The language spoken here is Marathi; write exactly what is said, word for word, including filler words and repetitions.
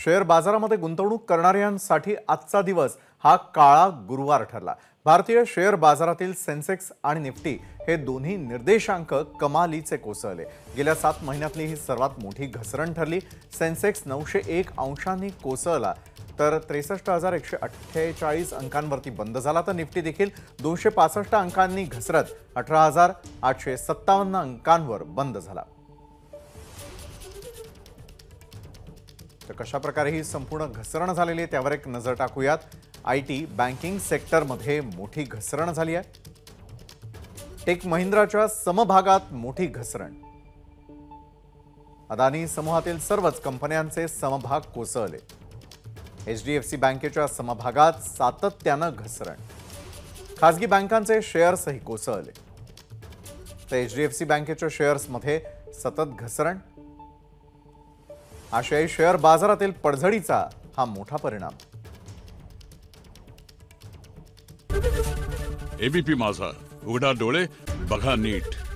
शेअर बाजारामध्ये गुंतवणूक करणाऱ्यांसाठी आजचा दिवस हा काळा गुरुवार ठरला। भारतीय शेअर बाजारातील सेन्सेक्स आणि निफ्टी हे दोन्ही निर्देशांक कमालीचे कोसळले। गेल्या सात महिन्यातली ही सर्वात मोठी घसरण ठरली। सेन्सेक्स नऊशे एक अंशांनी कोसळला तर त्रेसष्ट हजार एकशे अठ्ठेचाळीस अंकांवरती बंद झाला, तर निफ्टी देखील दोनशे पासष्ट अंकांनी घसरत अठरा हजार आठशे सत्तावन्न अंकांवर बंद झाला। तर कशा प्रकारे ही संपूर्ण घसरण झालेली आहे त्यावर एक नजर टाकूयात। आयटी बँकिंग सेक्टरमध्ये मोठी घसरण झाली आहे। टेक महिंद्राच्या समभागात मोठी घसरण। अदानी समूहातील सर्वच कंपन्यांचे समभाग कोसळले। एचडीएफसी बँकेच्या समभागात सातत्यानं घसरण। खासगी बँकांचे शेअर्सही कोसळले, तर एचडीएफसी बँकेच्या शेअर्समध्ये सतत घसरण। आशियाई शेअर बाजारातील पडझडीचा हा मोठा परिणाम। एबीपी माझा, उघडा डोळे बघा नीट।